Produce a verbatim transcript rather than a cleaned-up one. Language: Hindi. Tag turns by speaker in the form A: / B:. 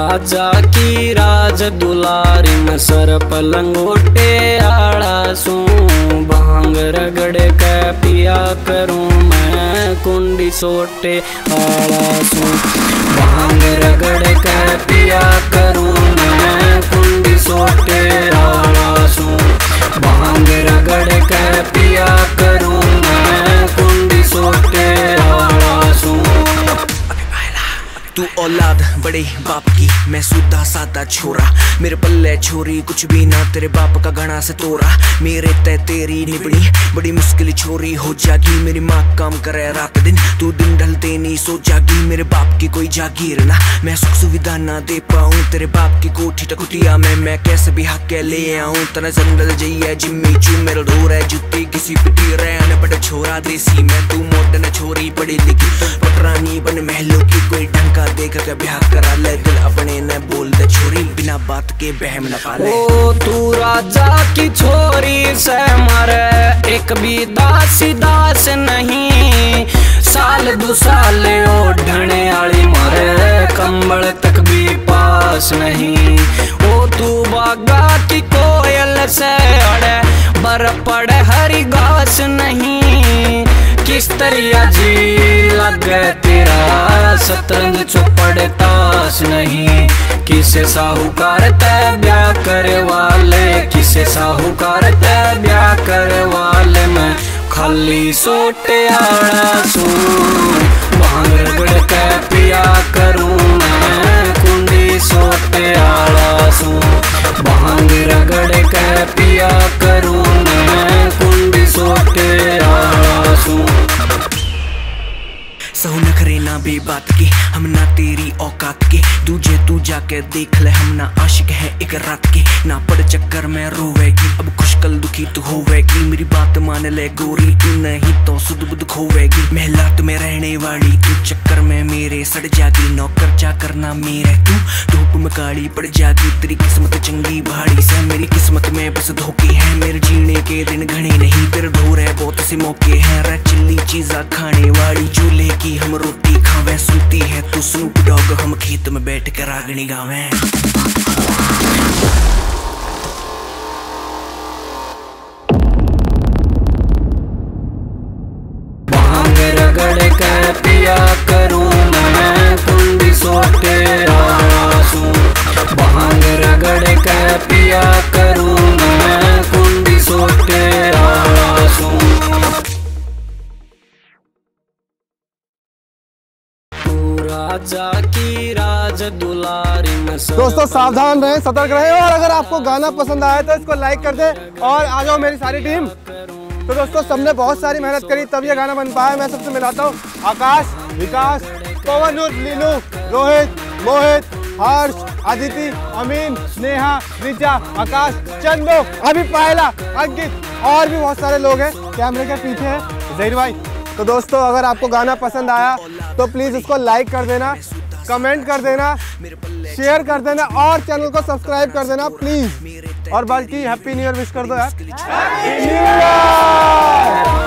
A: राजा की राज दुलारी में सर पलंगोटे आड़ा सू भांग रगड़ के पिया करूं मैं कुंडी सोटे आड़ा सू भांग रगड़ के पिया करूं मैं कुंडी सोटे आड़ा सू भांग रगड़ के पिया करूं मैं कुंडी सोटे आड़ा सू।
B: तू औलाद बड़े बाप की, मैं सुधा सादा छोरा, मेरे पल्ले छोरी कुछ भी ना, तेरे बाप का घना से तोरा, मेरे तय तेरी निबड़ी बड़ी मुश्किल छोरी हो जागी, मेरी माँ काम करे रात दिन, तू दिन ढलते नहीं सो जागी, मेरे बाप की कोई जागीर ना, मैं सुख सुविधा ना दे पाऊँ, तेरे बाप की कोठी टकुटिया में मैं कैसे भी हक के ले आऊँ, तना जंगल जाइए जिम्मी चू मेरा ढोर है जुत्ती किसी पिटी रहने बड़े छोरा देसी मैं, तू मोटन छोरी पढ़ी लिखी पटरानी बन महलों की, कोई ढंग का देख के ब्याह करा ले, दिल अपने न बोल दे छोरी बिना बात के बहम न पाले।
A: ओ तू राजा की छोरी से मरे एक भी दासी दास नहीं, साल दो साल ओढ़ने वाली मरे कंबल तक भी पास नहीं। ओ तू बागा की कोयल से अड़े बर पड़े हरी घास नहीं, किस तरिया जी लगे तेरा शतरंज चौपड़ ताश नहीं, किसे साहूकार ते ब्याह करे वाले, किसे साहूकार ते ब्याह करे वाले मैं खाली सोटे आड़ा सू भांग रगड़ के पिया करूं मैं कुंडी सोटे आड़ा सू भांग रगड़ के पिया करूं मैं कुंडी सोटे आड़ा सू।
B: सहु नखरे ना बेबात के हम ना तेरी औकात के, तुझे तू जाके देख ले हम ना आशिक है एक रात के, ना पड़ चक्कर में रोवेगी अब खुशकल दुखी तू होवेगी, मेरी बात मान ले गोरी तू नहीं तो सुध बुध खोवेगी, महलात में रहने वाली तू चक्कर में मेरे सड़ जागी, नौकर चाकर ना मेरे तू धूप में काली पड़ जागी, तेरी किस्मत चंगी भाड़ी से मेरी किस्मत में बस धोखे हैं, मेरे जीने के दिन घने नहीं, तेरे ढोर है बहुत से मौके हैं, रे चिल्ली चीजा खाने वाली चूल्हे की हम रोटी खावे, सुनती है तू स्नूप डॉग हम खेत में बैठ कर रागनी गावे।
A: भांग रगड़ के पिया करूं मैं कुंडी सोटे आड़ा सू भांग रगड़ के पिया करूं मैं कुंडी सोटे आड़ा सू। राजा की राज दुलारी में
C: दोस्तों सावधान रहें, सतर्क रहें, और अगर आपको गाना पसंद आया तो इसको लाइक कर दें और आ जाओ मेरी सारी टीम। तो दोस्तों सबने बहुत सारी मेहनत करी तब ये गाना बन पाया। मैं सबसे मिलाता हूँ आकाश, विकास, पवन, लीनू, रोहित, मोहित, हर्ष, अदिति, अमीन, स्नेहा, रिचा, आकाश, चंदो, अभी पायला, अंकित और भी बहुत सारे लोग हैं। कैमरे के पीछे है जहीर भाई। तो दोस्तों अगर आपको गाना पसंद आया तो प्लीज़ इसको लाइक कर देना, कमेंट कर देना, शेयर कर देना और चैनल को सब्सक्राइब कर देना प्लीज़। और बल्कि हैप्पी न्यू ईयर विश कर दो यार। Happy new year.